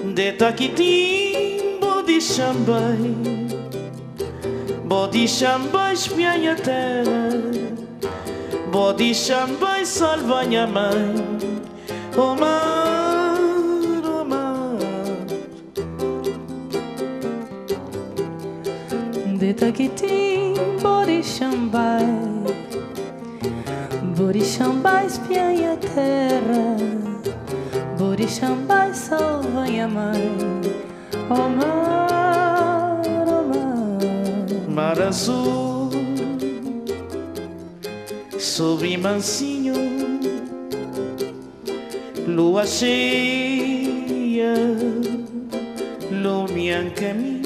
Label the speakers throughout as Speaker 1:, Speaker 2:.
Speaker 1: de Taquitim, bodi chambai, bodi chambai espianha terra, bodi chambai salva minha mãe, oh mar, oh mar.
Speaker 2: De Taquitim, bodi chambai, bodi chambai espianha terra, bodi chambai salva minha mãe, oh mar, oh mar.
Speaker 1: Mar azul, sobre mansinho, lua cheia, lumian caminho,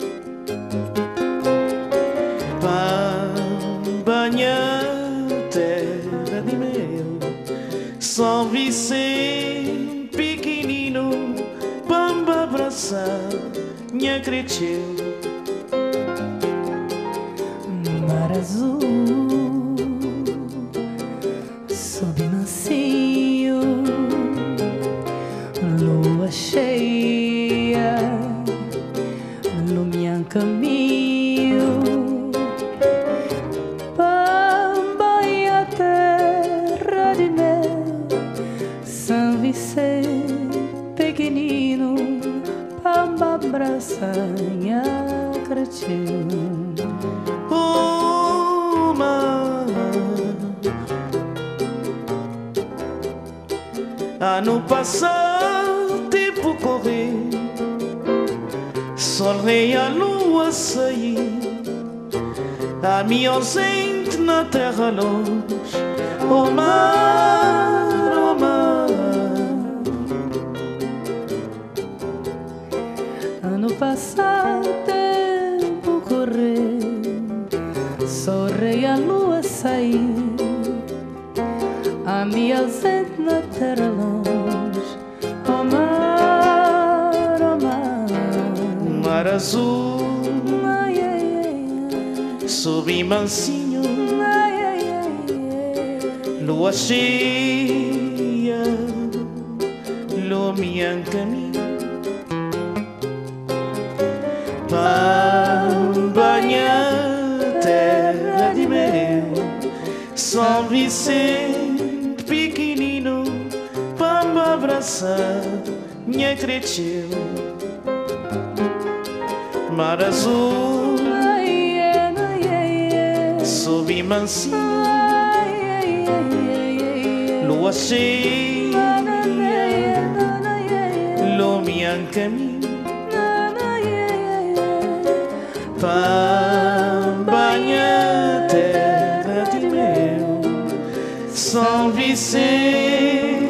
Speaker 1: banha terra de meu, São Vicente pequenino, bamba abraçar, minha cresceu.
Speaker 2: Mar azul, sob mansinho, lua cheia, lumian caminho, bamba e a terra de mel, São Vicente pequenino, bamba abraça minha cresceu.
Speaker 1: Ano passado, tempo correr, sol rei a lua sair, a minha ausente na terra longe, oh mar, oh mar.
Speaker 2: Ano passado, tempo correr, sol rei a lua sair, a minha ausente na terra longe, oh mar, oh mar.
Speaker 1: Mar azul,
Speaker 2: Ai, ai, ai,
Speaker 1: sob mansinho,
Speaker 2: ai, ai, ai,
Speaker 1: lua cheia, lumian caminho, banha terra de meu, São Vicente pequenino, bamba abraçar, minha cresceu. Mar azul,
Speaker 2: ai, ai, ai, ai,
Speaker 1: sob mansinho,
Speaker 2: ai, ai, ai, ai,
Speaker 1: lua cheia, lumian caminho, banha terra de meu, São Vicente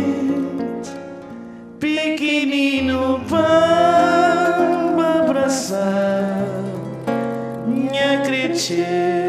Speaker 1: pequenino, bamba abraçar, minha cresceu.